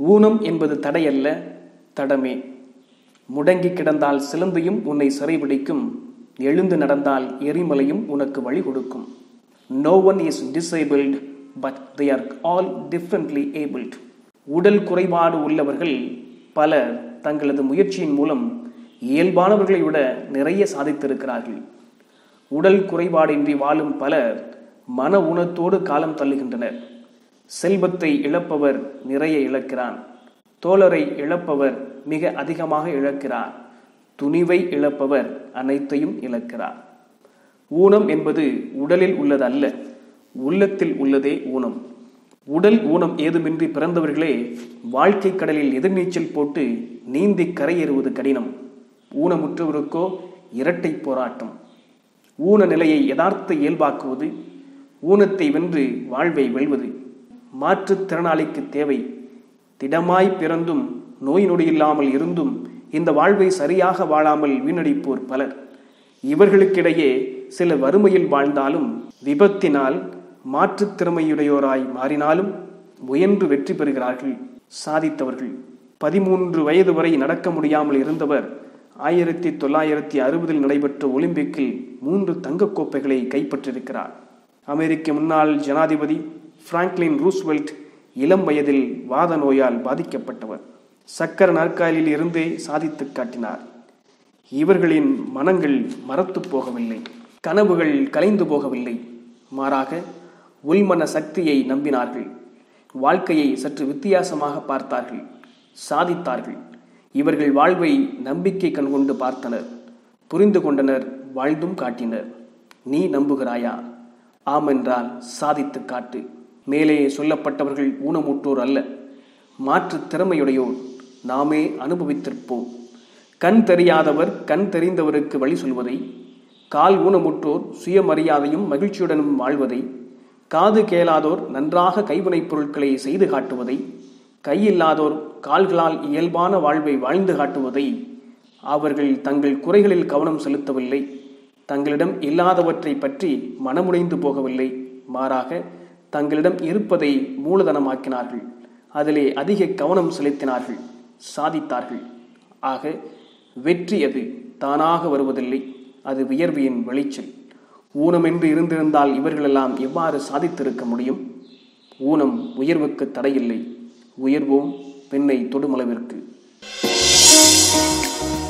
ஊனம் என்பது தடையல்ல, தடமே. முடங்கி கிடந்தால் சிலந்தியும் உன்னை சிறைபிடிக்கும், எழுந்து நடந்தால் எரிமலையும் உனக்கு வழி கொடுக்கும். No one is disabled, but they are all differently abled. உடல் குறைபாடு உள்ளவர்கள் பலர் தங்களது முயற்சியின் மூலம் இயல்பானவர்களை விட நிறைய சாதித்திருக்கிறார்கள். உடல் குறைபாடின்றி வாழும் பலர் மன ஊனத்தோடு காலம் தள்ளுகின்றனர். செல்வத்தை இழப்பவர் நிறைய இழக்கிறான். தோழரை இழப்பவர் மிக அதிகமாக இழக்கிறார். துணிவை இழப்பவர் அனைத்தையும் இழக்கிறார். ஊனம் என்பது உடலில் உள்ளதல்ல, உள்ளத்தில் உள்ளதே ஊனம். உடல் ஊனம் ஏதுமின்றி பிறந்தவர்களே வாழ்க்கை கடலில் எதிர்நீச்சல் போட்டு நீந்தி கரையேறுவது கடினம். ஊனமுற்றவருக்கோ இரட்டை போராட்டம். ஊன நிலையை யதார்த்த இயல்பாக்குவது, ஊனத்தை வென்று வாழ்வை வெல்வது மாற்றுத்திறனாளிக்கு தேவை. திடமாய் பிறந்தும் நோய் நொடியில்லாமல் இருந்தும் இந்த வாழ்வை சரியாக வாழாமல் வீணடிப்போர் பலர். இவர்களுக்கிடையே சில வறுமையில் வாழ்ந்தாலும் விபத்தினால் மாற்றுத்திறமையுடையோராய் மாறினாலும் முயன்று வெற்றி பெறுகிறார்கள், சாதித்தவர்கள். 13 வயது வரை நடக்க முடியாமல் இருந்தவர் 1960 நடைபெற்ற ஒலிம்பிக்கில் 3 தங்கக் கோப்பைகளை கைப்பற்றியிருக்கிறார். அமெரிக்க முன்னாள் ஜனாதிபதி பிராங்க்லின் ரூஸ்வெல்ட் இளம் வயதில் வாத நோயால் பாதிக்கப்பட்டவர். சக்கர நாற்காலியில் இருந்தே சாதித்து காட்டினார். இவர்களின் மனங்கள் மரத்து போகவில்லை, கனவுகள் கலைந்து போகவில்லை. மாறாக உள்மன சக்தியை நம்பினார்கள். வாழ்க்கையை சற்று வித்தியாசமாக பார்த்தார்கள், சாதித்தார்கள். இவர்கள் வாழ்வை நம்பிக்கை கண்கொண்டு பார்த்தனர், புரிந்து கொண்டனர், வாழ்ந்தும் காட்டினர். நீ நம்புகிறாயா? ஆம் என்றால் சாதித்து காட்டு. மேலே சொல்லப்பட்டவர்கள் ஊனமுற்றோர் அல்ல, மாற்று திறமையுடையோர். நாமே அனுபவித்திருப்போம். கண் தெரியாதவர் கண் தெரிந்தவருக்கு வழி சொல்வதை, கால் ஊனமுற்றோர் சுயமரியாதையும் மகிழ்ச்சியுடனும் வாழ்வதை, காது கேளாதோர் நன்றாக கைவினைப் பொருட்களை செய்து காட்டுவதை, கையில்லாதோர் கால்களால் இயல்பான வாழ்வை வாழ்ந்து காட்டுவதை. அவர்கள் தங்கள் குறைகளில் கவனம் செலுத்தவில்லை, தங்களிடம் இல்லாதவற்றை பற்றி மனமுடைந்து போகவில்லை. மாறாக தங்களிடம் இருப்பதை மூலதனமாக்கினார்கள், அதிலே அதிக கவனம் செலுத்தினார்கள், சாதித்தார்கள். ஆக வெற்றி அது தானாக வருவதில்லை, அது வியர்வையின் விளைச்சல். ஊனமென்று இருந்திருந்தால் இவர்களெல்லாம் எவ்வாறு சாதித்திருக்க முடியும்? ஊனம் உயர்வுக்கு தடையில்லை. உயர்வோம் பெண்ணை தொடுமளவிற்கு.